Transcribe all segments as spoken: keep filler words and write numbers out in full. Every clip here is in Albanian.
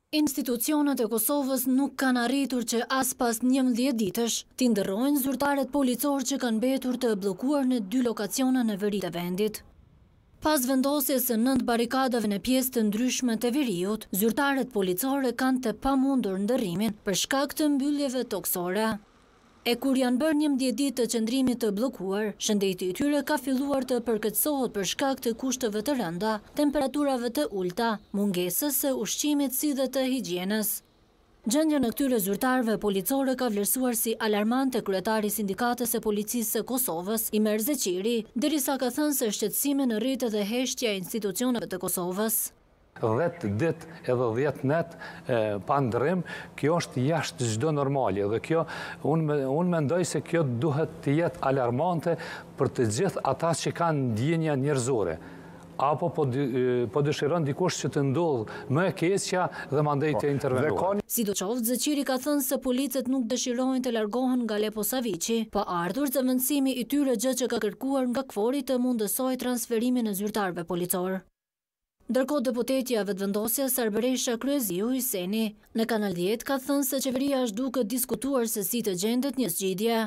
Institucionet e Kosovës nuk kanë arritur që as pas njëmbëdhjetë ditësh t'i ndërrojnë zyrtarët policor që kanë mbetur të bllokuar në dy lokacione në veri të vendit. Pas vendosjes së nëntë barikadave në pjesë të ndryshme të veriut, zyrtarët policore kanë të pamundur ndërrimin për shkak të mbylljeve toksore. E kur janë bërë njëmbëdhjetë ditë të qëndrimit të bllokuar, shëndeti i tyre ka filluar të përkeqësohet për shkak të kushteve të rënda, temperaturave të ulta, mungesës së ushqimit si dhe të higjienës. Gjendja në këtyre zyrtarëve policore ka vlerësuar si alarmante kryetari i Sindikatës së Policisë së Kosovës, Imer Zeqiri, derisa ka thënë se shqetësimi në rrit dhe heshtja e institucioneve të Kosovës. dhjetë ditë edhe dhjetë net pa ndërrim, kjo është jashtë çdo normali dhe kjo, unë unë mendoj se kjo duhet të jetë alarmante për të gjithë ata që kanë ndjenja njerëzore. Apo po, po dëshiron dikush që të ndodhë më e keqja dhe mandej të intervenuar. Sidoqoftë, Zeqiri ka thënë se policët nuk dëshirojnë të largohen nga Lepo Saviqi, pa ardhur zëvendësimi i tyre, gjë që ka kërkuar nga Kfori të mundësoj transferimin e zyrtarëve policor. Ndërkohë, deputetja vetëvendosja Sarberesha Kryeziu Hyseni në Kanal dhjetë ka thënë se qeveria është duke diskutuar se si të gjendet një zgjidhje.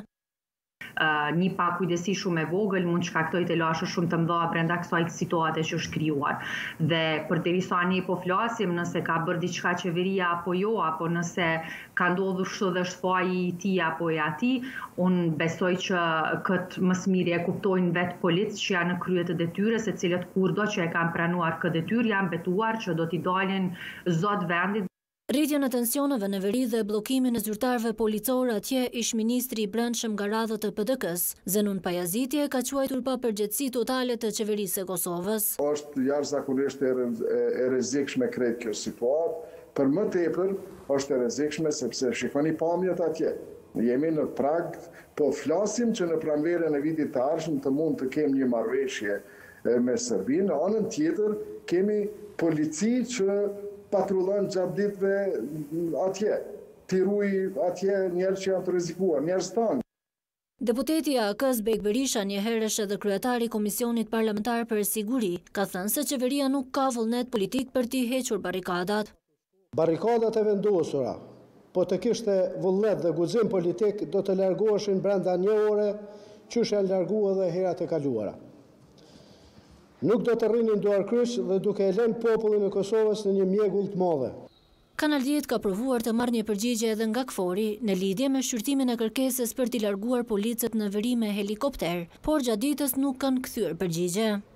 Uh, një pakujdesi shumë e vogël mund shkaktoj të lashe shumë të mëdha brenda kësaj situate që është krijuar. Dhe përderisa ne po flasim nëse ka bërë diçka qeveria apo jo, apo nëse ka ndodhur kështu dhe është faji i tij apo i atij, unë besoj që këtë më së miri e kuptojnë vetë policët që janë në krye të detyrës, se cilët kurdo që e kanë pranuar këtë detyrë janë betuar që do t'i dalin zot vendit. Rritjen e tensioneve në veri dhe bllokimin e zyrtarëve policor atje, ish-ministri i Brendshëm nga radhët e P D K-s, Zenun Pajaziti, ka quajtur pa përgjegjësi totale të qeverisë së Kosovës. Është jashtëzakonisht e rrezikshme krejt kjo situatë, për më tepër është e rrezikshme sepse shikoni pamjet atje. Jemi në prag, po flasim që në pranverën e vitit të ardhshëm të mund të kemi një marrëveshje me Serbinë, në anën tjetër kemi polici që patrullon gjatë ditëve atje, tiruj atje njerëz që janë të rrezikuar, njerëz tanë. Deputeti A K-s Bek Berisha, një herësh edhe kryetari i Komisionit Parlamentar për Siguri, ka thënë se qeveria nuk ka vullnet politik për t'i hequr barikadat. Barikadat e vendosura, po të kishte vullnet dhe guxim politik, do të largoheshin brenda një ore, qysh janë larguar edhe herat e kaluara. Nuk do të rrinin duar kryq dhe duke e lënë popullin e Kosovës në një mjegull të madhe. Kanal dhjetë ka provuar të marrë një përgjigje edhe nga Kfori në lidhje me shqyrtimin e kërkesës për t'i larguar policët në veri me helikopter, por gjatë ditës nuk kanë kthyer përgjigje.